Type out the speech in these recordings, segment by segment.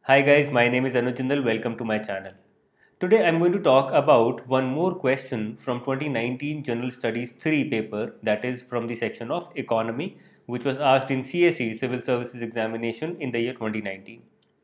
Hi guys, my name is Anuj Jindal. Welcome to my channel. Today I'm going to talk about one more question from 2019 General Studies 3 paper, that is from the section of Economy, which was asked in CSE Civil Services Examination in the year 2019.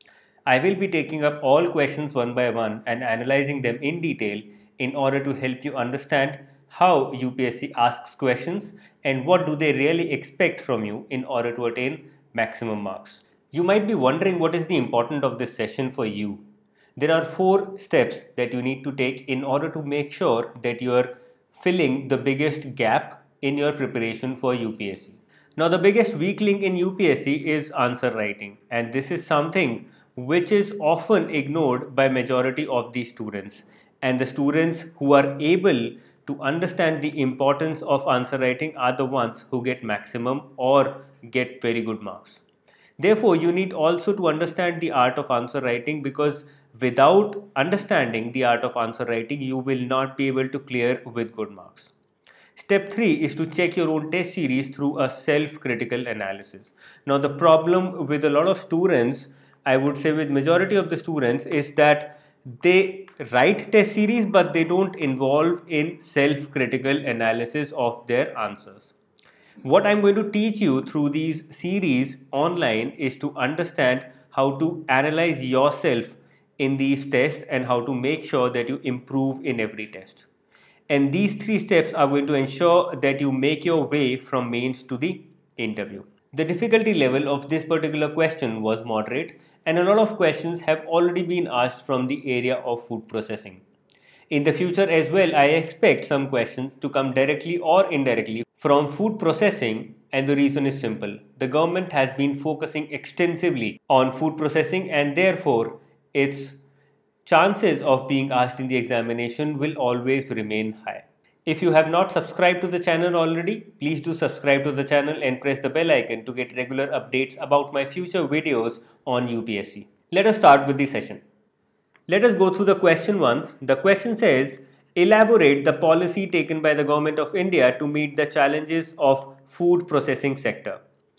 I will be taking up all questions one by one and analyzing them in detail in order to help you understand how UPSC asks questions and what do they really expect from you in order to attain maximum marks. You might be wondering what is the importance of this session for you. There are 4 steps that you need to take in order to make sure that you are filling the biggest gap in your preparation for UPSC. Now, the biggest weak link in UPSC is answer writing, and this is something which is often ignored by majority of the students. And the students who are able to understand the importance of answer writing are the ones who get maximum or get very good marks. Therefore, you need also to understand the art of answer writing, because without understanding the art of answer writing, you will not be able to clear with good marks. Step 3 is to check your own test series through a self-critical analysis. Now, the problem with a lot of students, I would say with majority of the students, is that they write test series but they don't involve in self-critical analysis of their answers. What I'm going to teach you through these series online is to understand how to analyze yourself in these tests and how to make sure that you improve in every test. And these 3 steps are going to ensure that you make your way from mains to the interview. The difficulty level of this particular question was moderate, and a lot of questions have already been asked from the area of food processing. In the future as well, I expect some questions to come directly or indirectly from food processing, and the reason is simple. The government has been focusing extensively on food processing, and therefore its chances of being asked in the examination will always remain high. If you have not subscribed to the channel already, please do subscribe to the channel and press the bell icon to get regular updates about my future videos on UPSC. Let us start with the session. Let us go through the question once. The question says, elaborate the policy taken by the Government of India to meet the challenges of food processing sector.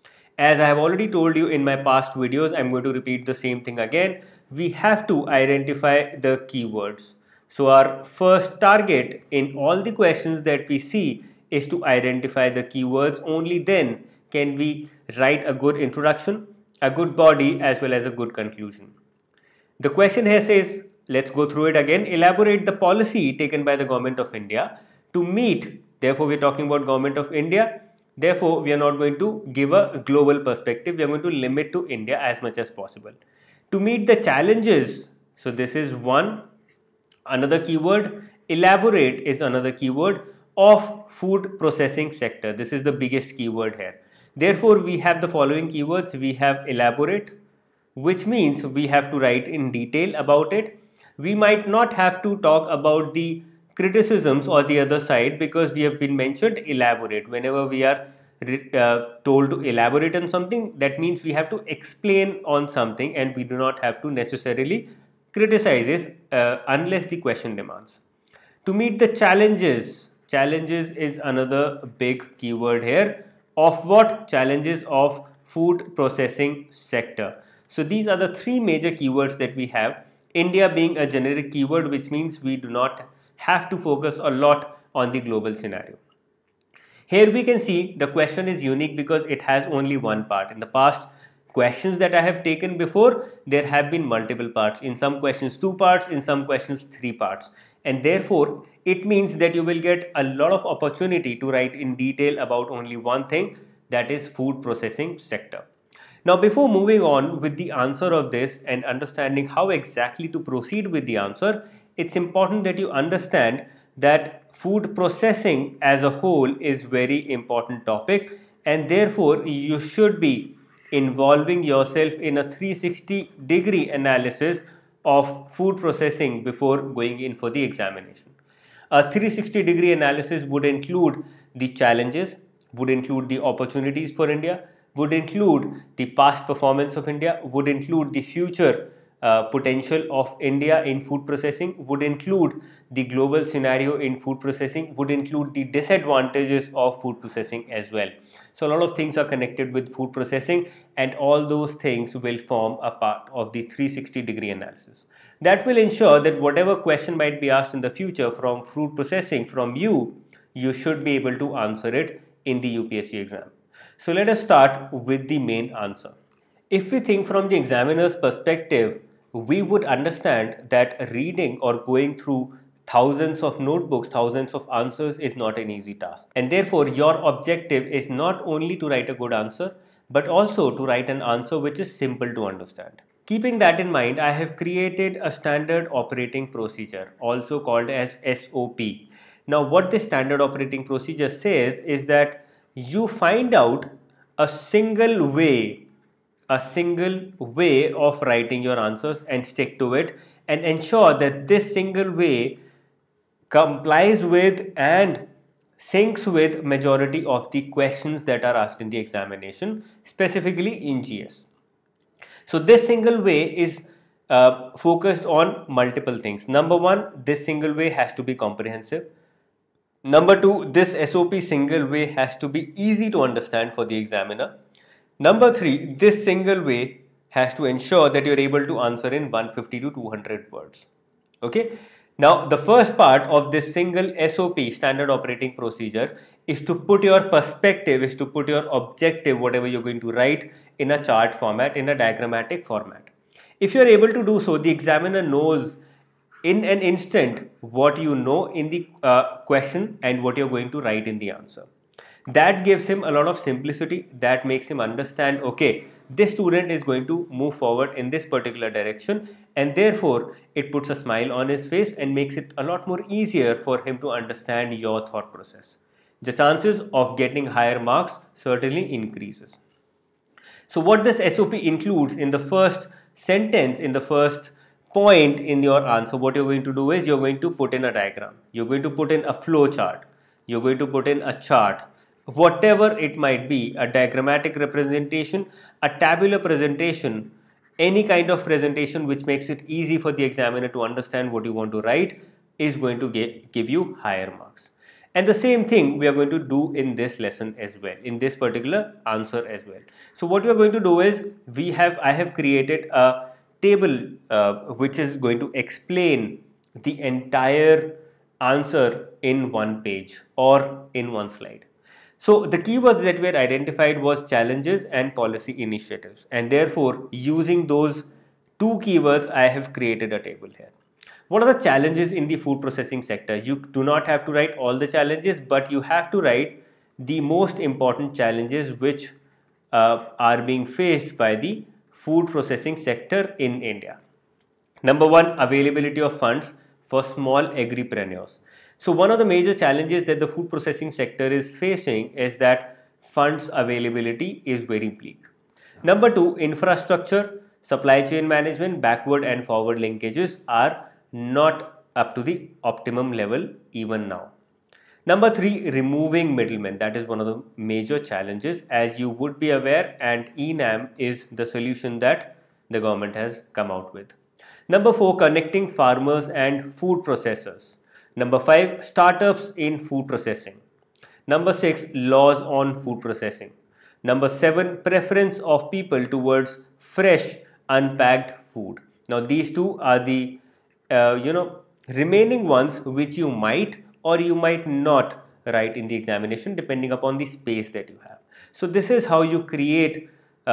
As I have already told you in my past videos, I'm going to repeat the same thing again. We have to identify the keywords. So our first target in all the questions that we see is to identify the keywords. Only then can we write a good introduction, a good body, as well as a good conclusion. The question here says, let's go through it again. Elaborate the policy taken by the Government of India to meet, therefore we're talking about Government of India, therefore we are not going to give a global perspective, we are going to limit to India as much as possible. To meet the challenges, so this is one, another keyword, elaborate is another keyword, of food processing sector. This is the biggest keyword here. Therefore we have the following keywords. We have elaborate, which means we have to write in detail about it. We might not have to talk about the criticisms or the other side, because we have been mentioned elaborate. Whenever we are told to elaborate on something, that means we have to explain on something, and we do not have to necessarily criticize it unless the question demands. To meet the challenges, challenges is another big keyword here. Of what? Challenges of food processing sector. So these are the 3 major keywords that we have. India being a generic keyword, which means we do not have to focus a lot on the global scenario. Here we can see the question is unique because it has only one part. In the past questions that I have taken before, there have been multiple parts. In some questions 2 parts, in some questions 3 parts. And therefore it means that you will get a lot of opportunity to write in detail about only one thing, that is food processing sector. Now, before moving on with the answer of this and understanding how exactly to proceed with the answer, it's important that you understand that food processing as a whole is very important topic, and therefore you should be involving yourself in a 360-degree analysis of food processing before going in for the examination. A 360-degree analysis would include the challenges, would include the opportunities for India, would include the past performance of India, would include the future potential of India in food processing, would include the global scenario in food processing, would include the disadvantages of food processing as well. So a lot of things are connected with food processing, and all those things will form a part of the 360-degree analysis. That will ensure that whatever question might be asked in the future from food processing from you, you should be able to answer it in the UPSC exam. So let us start with the main answer. If we think from the examiner's perspective, we would understand that reading or going through thousands of notebooks, thousands of answers is not an easy task. And therefore, your objective is not only to write a good answer, but also to write an answer which is simple to understand. Keeping that in mind, I have created a standard operating procedure, also called as SOP. Now, what this standard operating procedure says is that you find out a single way of writing your answers and stick to it, and ensure that this single way complies with and syncs with majority of the questions that are asked in the examination, specifically in GS. So this single way is focused on multiple things. Number one, this single way has to be comprehensive. Number two, this SOP single way has to be easy to understand for the examiner. Number three, this single way has to ensure that you're able to answer in 150 to 200 words. Okay. Now, the first part of this single SOP, standard operating procedure, is to put your perspective, is to put your objective, whatever you're going to write, in a chart format, in a diagrammatic format. If you're able to do so, the examiner knows in an instant what you know in the question and what you're going to write in the answer. That gives him a lot of simplicity. That makes him understand, okay, this student is going to move forward in this particular direction, and therefore it puts a smile on his face and makes it a lot more easier for him to understand your thought process. The chances of getting higher marks certainly increases. So what this SOP includes in the first sentence, in the first point in your answer, what you're going to do is you're going to put in a diagram, you're going to put in a flow chart, you're going to put in a chart, whatever it might be, a diagrammatic representation, a tabular presentation, any kind of presentation which makes it easy for the examiner to understand what you want to write is going to give you higher marks. And the same thing we are going to do in this lesson as well, in this particular answer as well. So what we are going to do is I have created a table which is going to explain the entire answer in one page or in one slide. So the keywords that were identified was challenges and policy initiatives, and therefore using those two keywords I have created a table here. What are the challenges in the food processing sector? You do not have to write all the challenges, but you have to write the most important challenges which are being faced by the food processing sector in India. Number one, availability of funds for small agripreneurs. So one of the major challenges that the food processing sector is facing is that funds availability is very bleak. Number two, infrastructure, supply chain management, backward and forward linkages are not up to the optimum level even now. Number three, removing middlemen. That is one of the major challenges, as you would be aware, and ENAM is the solution that the government has come out with. Number four, connecting farmers and food processors. Number five, startups in food processing. Number six, laws on food processing. Number seven, preference of people towards fresh, unpacked food. Now, these two are the remaining ones which you might or you might not write in the examination depending upon the space that you have. So this is how you create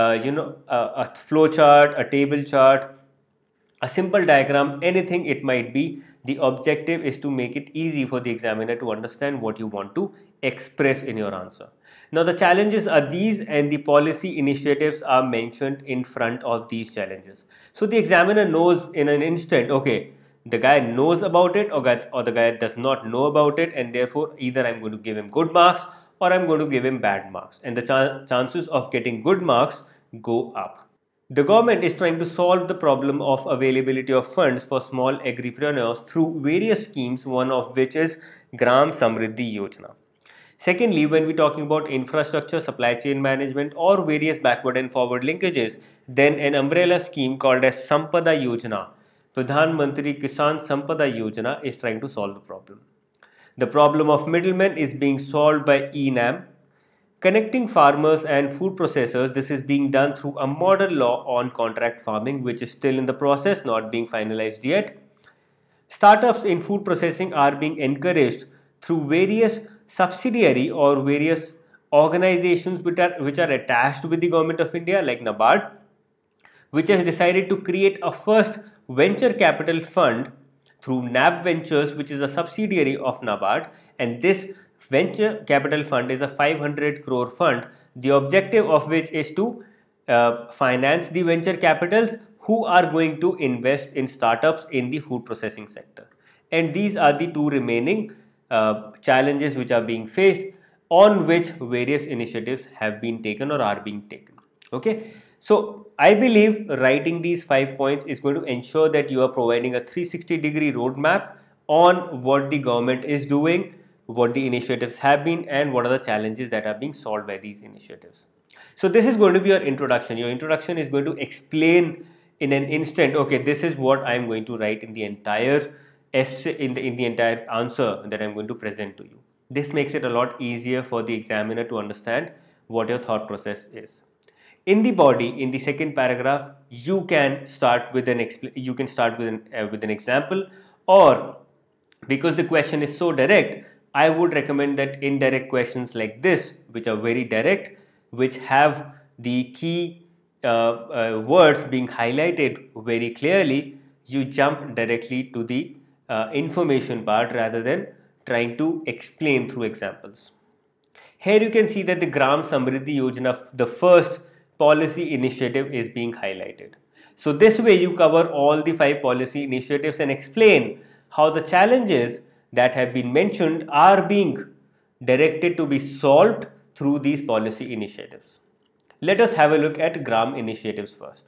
a flow chart, a table chart, a simple diagram, anything it might be. The objective is to make it easy for the examiner to understand what you want to express in your answer. Now the challenges are these, and the policy initiatives are mentioned in front of these challenges. So the examiner knows in an instant, okay, the guy knows about it or the guy does not know about it, and therefore either I'm going to give him good marks or I'm going to give him bad marks, and the chances of getting good marks go up. The government is trying to solve the problem of availability of funds for small agripreneurs through various schemes, one of which is Gram Samriddhi Yojana. Secondly, when we're talking about infrastructure, supply chain management, or various backward and forward linkages, then an umbrella scheme called as Sampada Yojana, Pradhan Mantri Kisan Sampada Yojana, is trying to solve the problem. The problem of middlemen is being solved by ENAM. Connecting farmers and food processors, this is being done through a model law on contract farming, which is still in the process, not being finalized yet. Startups in food processing are being encouraged through various subsidiary or various organizations which are attached with the government of India, like NABARD, which has decided to create a first venture capital fund through NAB Ventures, which is a subsidiary of NABARD, and this venture capital fund is a 500 crore fund, the objective of which is to finance the venture capitals who are going to invest in startups in the food processing sector. And these are the two remaining challenges which are being faced, on which various initiatives have been taken or are being taken. Okay, so I believe writing these 5 points is going to ensure that you are providing a 360-degree roadmap on what the government is doing, what the initiatives have been, and what are the challenges that are being solved by these initiatives. So this is going to be your introduction. Your introduction is going to explain in an instant, okay, this is what I am going to write in the entire essay, in the entire answer that I am going to present to you. This makes it a lot easier for the examiner to understand what your thought process is. In the body, in the second paragraph, you can start with an example, or because the question is so direct, I would recommend that indirect questions like this, which are very direct, which have the key words being highlighted very clearly, you jump directly to the information part rather than trying to explain through examples. Here you can see that the Gram Samriddhi Yojana, the first policy initiative, is being highlighted. So this way you cover all the 5 policy initiatives and explain how the challenges that have been mentioned are being directed to be solved through these policy initiatives. Let us have a look at Gram initiatives first.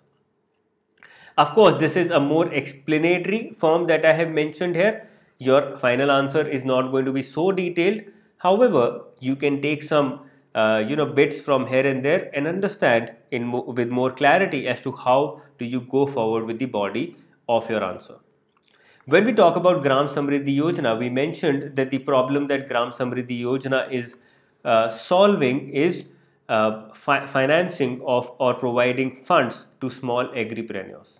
Of course, this is a more explanatory form that I have mentioned here. Your final answer is not going to be so detailed. However, you can take some bits from here and there and understand with more clarity as to how do you go forward with the body of your answer. When we talk about Gram Samriddhi Yojana, we mentioned that the problem that Gram Samriddhi Yojana is solving is financing of or providing funds to small agripreneurs.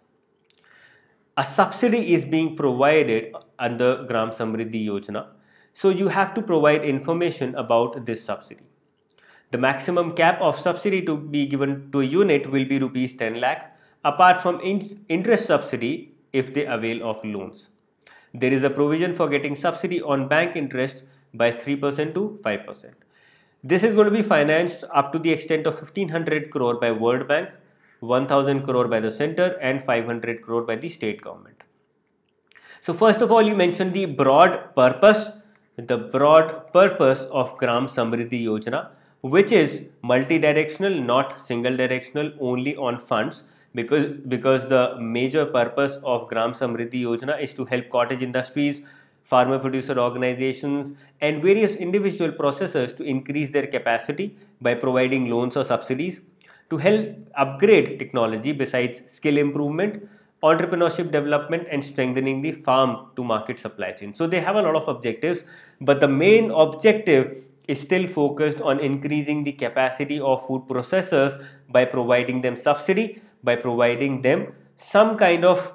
A subsidy is being provided under Gram Samriddhi Yojana, so you have to provide information about this subsidy. The maximum cap of subsidy to be given to a unit will be rupees 10 lakh, apart from interest subsidy if they avail of loans. There is a provision for getting subsidy on bank interest by 3% to 5%. This is going to be financed up to the extent of 1500 crore by World Bank, 1000 crore by the center, and 500 crore by the state government. So first of all, you mentioned the broad purpose of Gram Samriddhi Yojana, which is multi-directional, not single directional, only on funds, because the major purpose of Gram Samriddhi Yojana is to help cottage industries, farmer producer organizations, and various individual processors to increase their capacity by providing loans or subsidies, to help upgrade technology besides skill improvement, entrepreneurship development, and strengthening the farm to market supply chain. So they have a lot of objectives, but the main objective is still focused on increasing the capacity of food processors by providing them subsidy, by providing them some kind of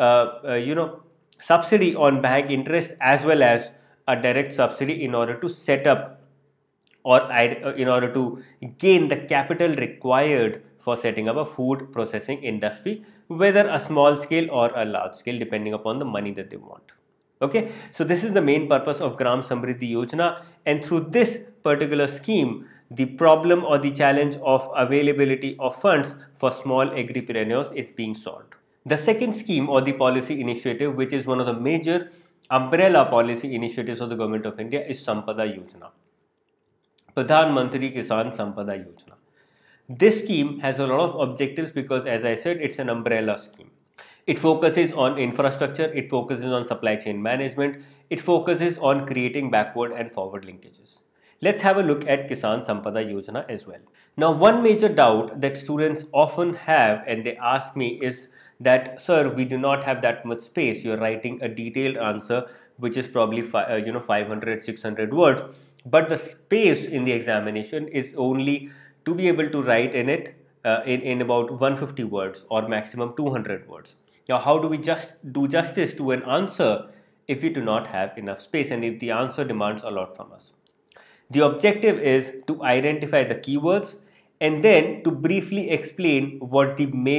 subsidy on bank interest, as well as a direct subsidy in order to set up or in order to gain the capital required for setting up a food processing industry, whether a small scale or a large scale, depending upon the money that they want. Okay, so this is the main purpose of Gram Samriddhi Yojana, and through this particular scheme, the problem or the challenge of availability of funds for small agripreneurs is being solved. The second scheme or the policy initiative, which is one of the major umbrella policy initiatives of the government of India, is Sampada Yojana. Pradhan Mantri Kisan Sampada Yojana. This scheme has a lot of objectives because, as I said, it's an umbrella scheme. It focuses on infrastructure, it focuses on supply chain management, it focuses on creating backward and forward linkages. Let's have a look at Kisan Sampada Yojana as well. Now, one major doubt that students often have and they ask me is that, sir, we do not have that much space. You're writing a detailed answer which is probably 500, 600 words, but the space in the examination is only to be able to write in it in about 150 words or maximum 200 words. Now, how do we just do justice to an answer if we do not have enough space and if the answer demands a lot from us? The objective is to identify the keywords and then to briefly explain what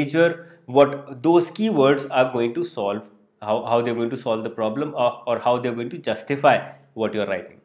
those keywords are going to solve, how they're going to solve the problem, or how they're going to justify what you're writing.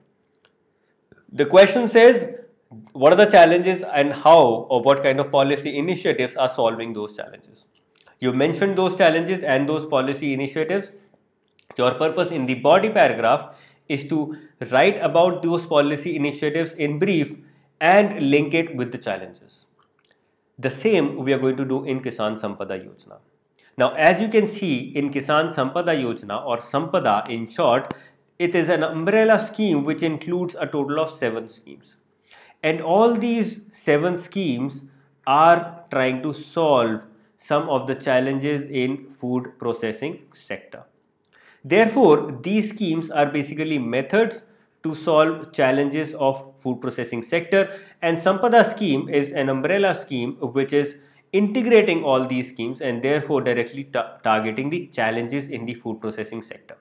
The question says, what are the challenges and how or what kind of policy initiatives are solving those challenges? You mentioned those challenges and those policy initiatives. Your purpose in the body paragraph is to write about those policy initiatives in brief and link it with the challenges. The same we are going to do in Kisan Sampada Yojana. Now, as you can see in Kisan Sampada Yojana, or Sampada in short, it is an umbrella scheme which includes a total of 7 schemes. And all these 7 schemes are trying to solve some of the challenges in food processing sector. Therefore, these schemes are basically methods to solve challenges of food processing sector, and Sampada scheme is an umbrella scheme which is integrating all these schemes and therefore directly targeting the challenges in the food processing sector.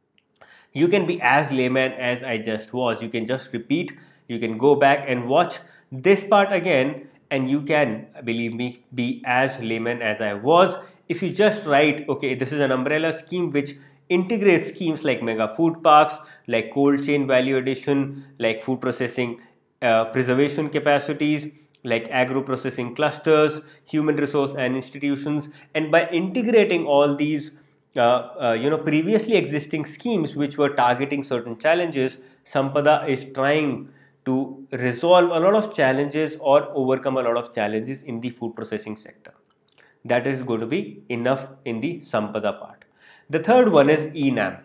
You can be as layman as I just was. You can just repeat, you can go back and watch this part again, and you can, believe me, be as layman as I was. If you just write, okay, this is an umbrella scheme which integrates schemes like mega food parks, like cold chain value addition, like food processing preservation capacities, like agro processing clusters, human resource and institutions, and by integrating all these previously existing schemes which were targeting certain challenges, Sampada is trying to resolve a lot of challenges or overcome a lot of challenges in the food processing sector. That is going to be enough in the Sampada part. The third one is ENAM.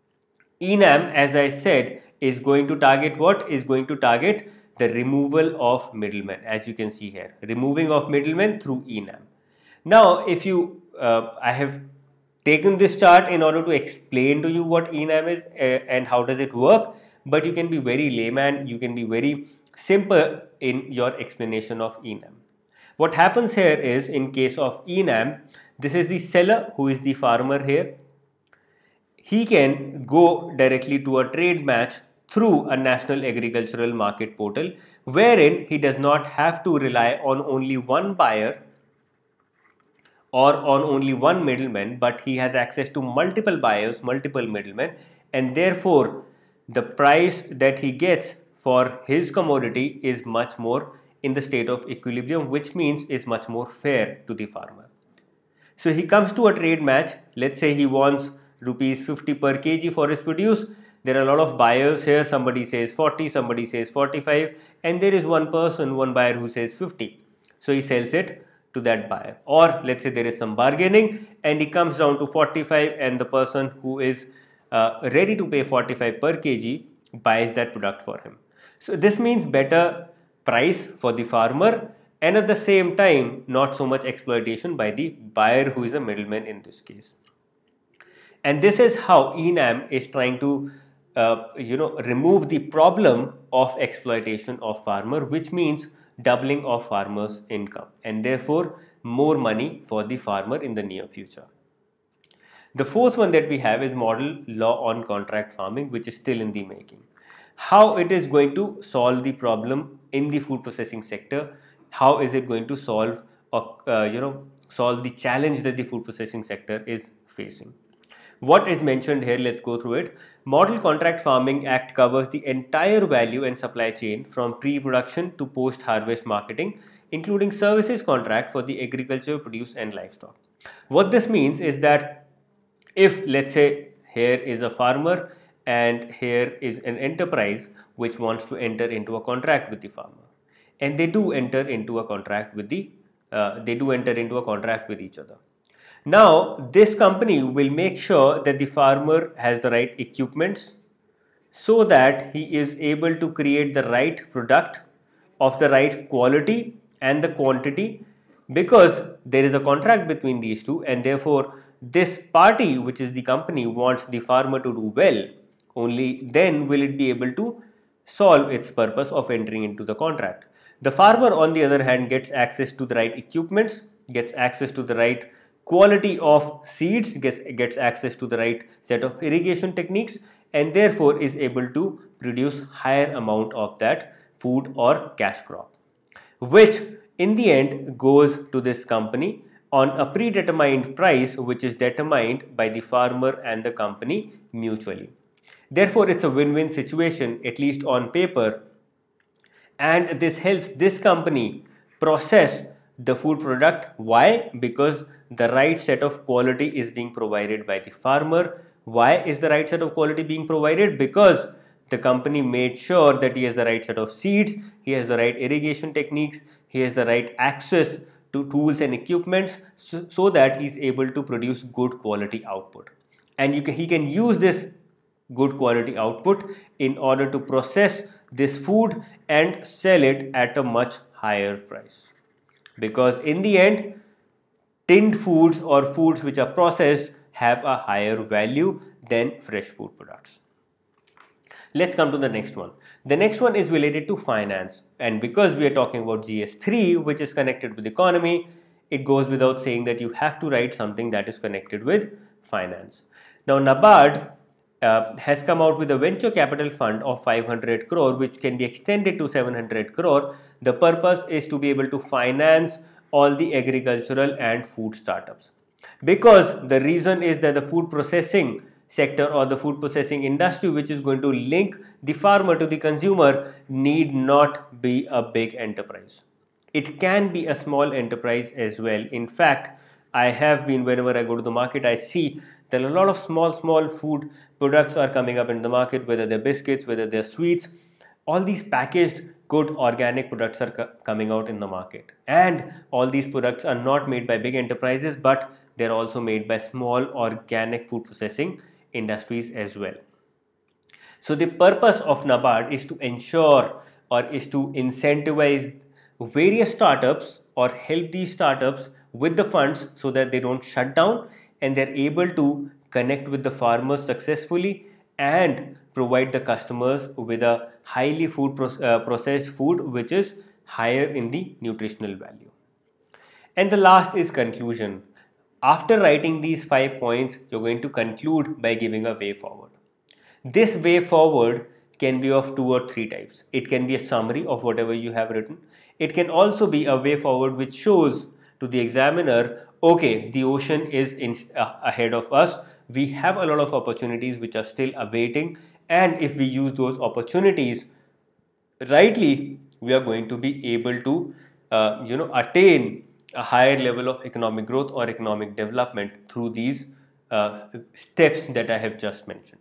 ENAM, as I said, is going to target what? Is going to target the removal of middlemen, as you can see here. Removing of middlemen through ENAM. Now, if you, I have taken this chart in order to explain to you what ENAM is and how does it work, but you can be very layman, you can be very simple in your explanation of ENAM. What happens here is, in case of ENAM, this is the seller who is the farmer here. He can go directly to a trade match through a national agricultural market portal, wherein he does not have to rely on only one buyer or on only one middleman, but he has access to multiple buyers, multiple middlemen, and therefore the price that he gets for his commodity is much more in the state of equilibrium, which means is much more fair to the farmer. So he comes to a trade match. Let's say he wants rupees 50 per kg for his produce. There are a lot of buyers here. Somebody says 40, somebody says 45, and there is one buyer who says 50. So he sells it to that buyer. Or let's say there is some bargaining and he comes down to 45, and the person who is ready to pay 45 per kg buys that product for him. So this means better price for the farmer, and at the same time not so much exploitation by the buyer who is a middleman in this case. And this is how ENAM is trying to remove the problem of exploitation of farmer, which means doubling of farmers' income and therefore more money for the farmer in the near future. The fourth one that we have is model law on contract farming, which is still in the making. How it is going to solve the problem in the food processing sector? How is it going to solve the challenge that the food processing sector is facing? What is mentioned here? Let's go through it. Model Contract Farming Act covers the entire value and supply chain from pre-production to post-harvest marketing, including services contract for the agriculture, produce and livestock. What this means is that if, let's say, here is a farmer and here is an enterprise which wants to enter into a contract with the farmer, and they do enter into a contract with each other. Now, this company will make sure that the farmer has the right equipments, so that he is able to create the right product of the right quality and the quantity, because there is a contract between these two, and therefore this party, which is the company, wants the farmer to do well. Only then will it be able to solve its purpose of entering into the contract. The farmer, on the other hand, gets access to the right equipments, gets access to the right quality of seeds, gets access to the right set of irrigation techniques, and therefore is able to produce higher amount of that food or cash crop, which in the end goes to this company on a predetermined price, which is determined by the farmer and the company mutually. Therefore, it's a win-win situation, at least on paper, and this helps this company process the food product. Why? Because the right set of quality is being provided by the farmer. Why is the right set of quality being provided? Because the company made sure that he has the right set of seeds, he has the right irrigation techniques, he has the right access to tools and equipments, so that he is able to produce good quality output. And he can use this good quality output in order to process this food and sell it at a much higher price, because in the end, tinned foods or foods which are processed have a higher value than fresh food products. Let's come to the next one. The next one is related to finance, and because we are talking about GS3, which is connected with economy, it goes without saying that you have to write something that is connected with finance. Now, NABARD has come out with a venture capital fund of 500 crore, which can be extended to 700 crore. The purpose is to be able to finance all the agricultural and food startups, because the reason is that the food processing sector or the food processing industry, which is going to link the farmer to the consumer, need not be a big enterprise. It can be a small enterprise as well. In fact, I have been, whenever I go to the market, I see that a lot of small food products are coming up in the market, whether they're biscuits, whether they're sweets. All these packaged good organic products are coming out in the market, and all these products are not made by big enterprises, but they're also made by small organic food processing industries as well. So the purpose of NABARD is to ensure or is to incentivize various startups or help these startups with the funds so that they don't shut down and they're able to connect with the farmers successfully and provide the customers with a highly processed food which is higher in the nutritional value. And the last is conclusion. After writing these 5 points, you're going to conclude by giving a way forward. This way forward can be of 2 or 3 types. It can be a summary of whatever you have written. It can also be a way forward which shows to the examiner, okay, the ocean is ahead of us. We have a lot of opportunities which are still awaiting, and if we use those opportunities rightly, we are going to be able to attain a higher level of economic growth or economic development through these steps that I have just mentioned.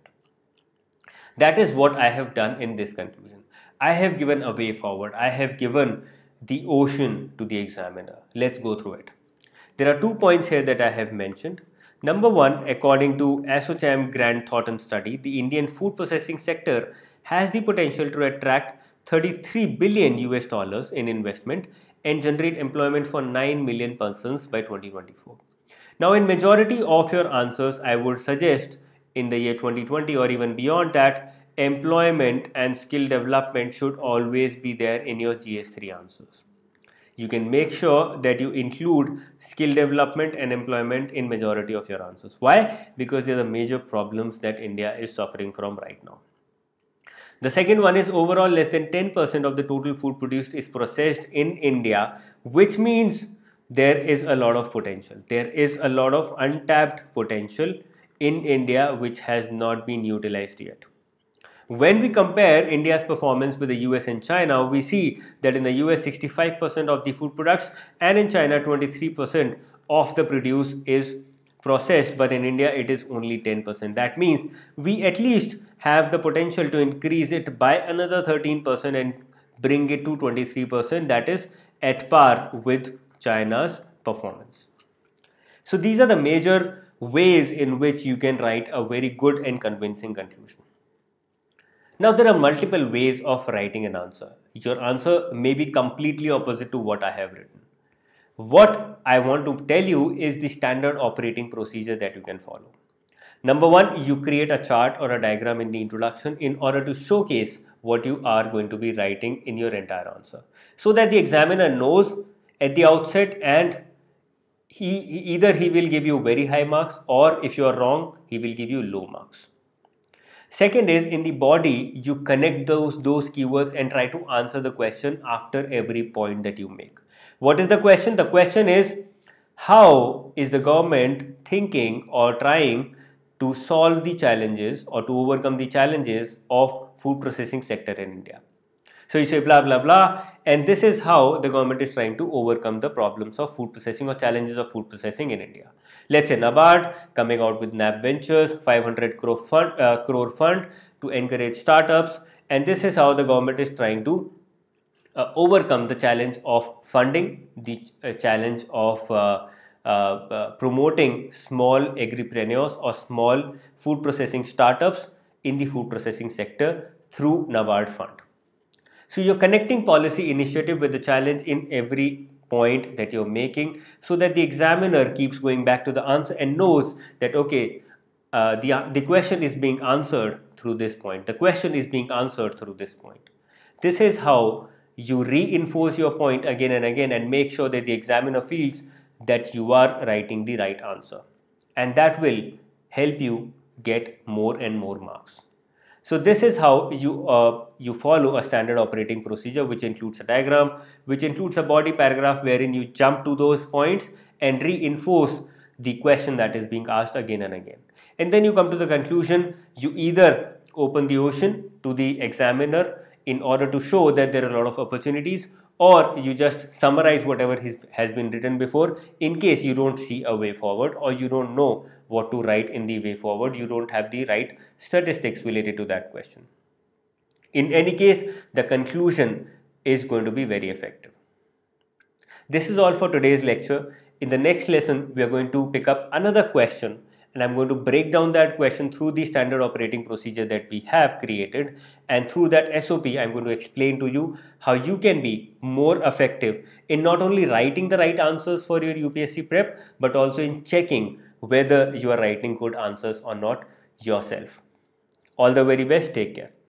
That is what I have done in this conclusion. I have given a way forward. I have given the ocean to the examiner. Let's go through it. There are 2 points here that I have mentioned. Number 1, according to ASSOCHAM Grand Thornton study, the Indian food processing sector has the potential to attract 33 billion US dollars in investment and generate employment for 9 million persons by 2024. Now, in majority of your answers, I would suggest in the year 2020 or even beyond that, employment and skill development should always be there in your GS3 answers. You can make sure that you include skill development and employment in majority of your answers. Why? Because they are the major problems that India is suffering from right now. The second one is overall less than 10% of the total food produced is processed in India, which means there is a lot of potential. There is a lot of untapped potential in India which has not been utilized yet. When we compare India's performance with the US and China, we see that in the US 65% of the food products and in China 23% of the produce is processed, but in India it is only 10%. That means we at least have the potential to increase it by another 13% and bring it to 23%, that is at par with China's performance. So these are the major ways in which you can write a very good and convincing conclusion. Now, there are multiple ways of writing an answer. Your answer may be completely opposite to what I have written. What I want to tell you is the standard operating procedure that you can follow. Number one, you create a chart or a diagram in the introduction in order to showcase what you are going to be writing in your entire answer, so that the examiner knows at the outset, and either he will give you very high marks, or if you are wrong, he will give you low marks. Second is, in the body, you connect those keywords and try to answer the question after every point that you make. What is the question? The question is, how is the government thinking or trying to solve the challenges or to overcome the challenges of food processing sector in India? So you say blah blah blah, and this is how the government is trying to overcome the problems of food processing or challenges of food processing in India. Let's say NABARD coming out with NAB Ventures 500 crore fund to encourage startups, and this is how the government is trying to overcome the challenge of funding, the challenge of promoting small agripreneurs or small food processing startups in the food processing sector through NABARD fund. So you're connecting policy initiative with the challenge in every point that you're making, so that the examiner keeps going back to the answer and knows that, okay, the question is being answered through this point. The question is being answered through this point. This is how you reinforce your point again and again and make sure that the examiner feels that you are writing the right answer. And that will help you get more and more marks. So this is how you follow a standard operating procedure, which includes a diagram, which includes a body paragraph wherein you jump to those points and reinforce the question that is being asked again and again. And then you come to the conclusion. You either open the ocean to the examiner in order to show that there are a lot of opportunities, or you just summarize whatever has been written before in case you don't see a way forward, or you don't know what to write in the way forward, you don't have the right statistics related to that question. In any case, the conclusion is going to be very effective. This is all for today's lecture. In the next lesson, we are going to pick up another question, and I'm going to break down that question through the standard operating procedure that we have created, and through that SOP I'm going to explain to you how you can be more effective in not only writing the right answers for your UPSC prep, but also in checking whether you are writing good answers or not yourself. All the very best. Take care.